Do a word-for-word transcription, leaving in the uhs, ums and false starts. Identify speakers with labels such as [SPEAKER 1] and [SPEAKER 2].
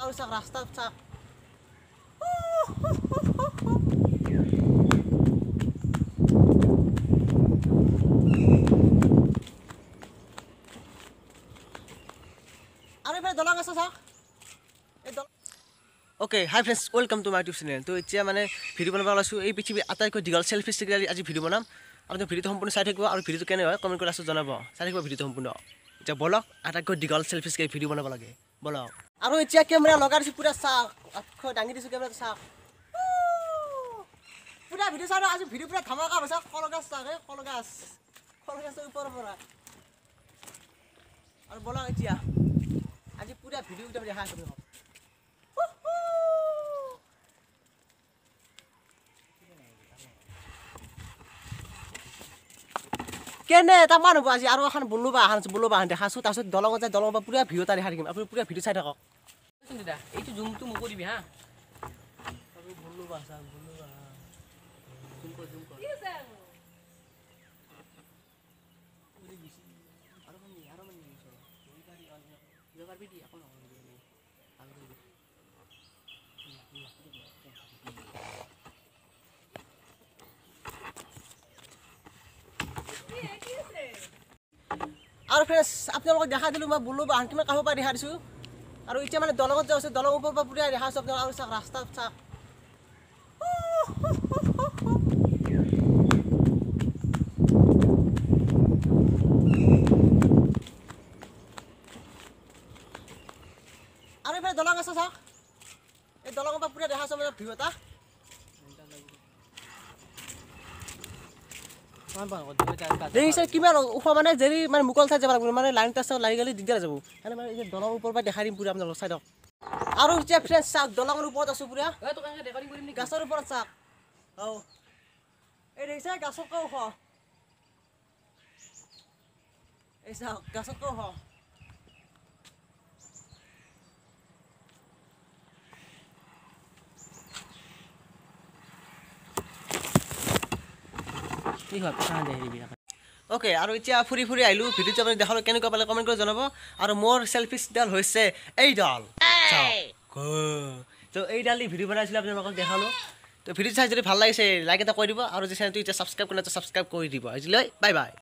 [SPEAKER 1] আৰু চাক ৰাস্তাত চাক আৰু এফালে দলং আছে চাক এই দলং okay hi friends welcome to my YouTube channel তো এতিয়া মানে ভিডিঅ' বনাব ওলাইছোঁ এই পৃথিৱীৰ আটাইতকৈ দীঘল চেল্ফি ষ্টিক আজি ভিডিঅ' বনাম আপুনি ভিডিঅ'টো সম্পূৰ্ণ চাই থাকিব আৰু ভিডিঅ'টো কেনে হয় কমেণ্ট কৰি আছোঁ জনাব চাই থাকিব ভিডিঅ'টো সম্পূৰ্ণ এতিয়া বলক আটাইতকৈ দীঘল চেল্ফি ষ্টিক ভিডিঅ' বনাব লাগে বলক আৰু এতিয়া কেমেৰা লগাই দিছোঁ পুৰা চাওক আখৰ দাঙি দিছোঁ কেমেৰাটো চাওক পুৰা ভিডিঅ' চাওঁ আজি ভিডিঅ' পুৰা ধামাকা হৈছে কলগাছ চাওক এই কলগাছ কলগাছৰ ওপৰৰ পৰা আৰু বলক এতিয়া আজি পুৰা ভিডিঅ' একদম দেখা আছে কেনে এটা মান হ'ব আজি আৰু এখন বলো বা এখন বলো বা দেখাছোঁ তাৰপিছত দলঙত যায় দলঙৰ পৰা পুৰা ভিডিঅ' এটা দেখা থাকিম আপুনি পুৰা ভিডিঅ' চাই থাকক দাদা এইটো জুমটো মোক কৰিবি হা আৰু বলো বা চাওক বলো বা জুম কৰ জুম কৰ আৰু মানে আৰু মানে যোগাৰ বিধি আকৌ আৰু ফ্ৰেণ্ডছ আপোনালোকক দেখা দিলোঁ মই বলো বাহন কিমান কাষৰ পৰা দেখা দিছোঁ আৰু এতিয়া মানে দলঙত যাওঁ দলঙৰ ওপৰৰ পৰা পুৰা দেখা আছোঁ আপোনালোক আৰু চাওক ৰাস্তাত চাওক আৰু এইফালে দলং আছে চাওক এই দলঙৰ পৰা পুৰা দেখা আছোঁ মানে ভিউ এটা দেখিছে কিমান ওখ মানে যদি মানে মুকল ঠাইত যাব লাগিব মানে লাইন টাচ লাগি গ'লে দিগদাৰ যাব সেইকাৰণে মানে এই দলঙৰ ওপৰৰ পৰা দেখাই দিম পুৰা আপোনালোক চাই দিয়ক আৰু এতিয়া ফ্ৰেণ্ডছ চাওক দলঙৰ ওপৰত আছোঁ পুৰা গাছৰ ওপৰত চাওক অঁ এই দেখিছে গাছতকৈ ওখ এই চাওক গাছতকৈ ওখ অ'কে আৰু এতিয়া ফুৰি ফুৰি আহিলোঁ ভিডিঅ'টো আপুনি দেখালোঁ কেনেকুৱা পালে কমেণ্ট কৰি জনাব আৰু মোৰ চেল্ফি ষ্টিকডাল হৈছে এইডাল তো এইডাল দি ভিডিঅ' বনাইছিলোঁ আপোনালোকক দেখালোঁ তো ভিডিঅ'টো চাই যদি ভাল লাগিছে লাইক এটা কৰি দিব আৰু যে চেনেলটো এতিয়া ছাবস্ক্ৰাইব কৰি ছাবস্ক্ৰাইব কৰি দিব আজিলৈ বাই বাই।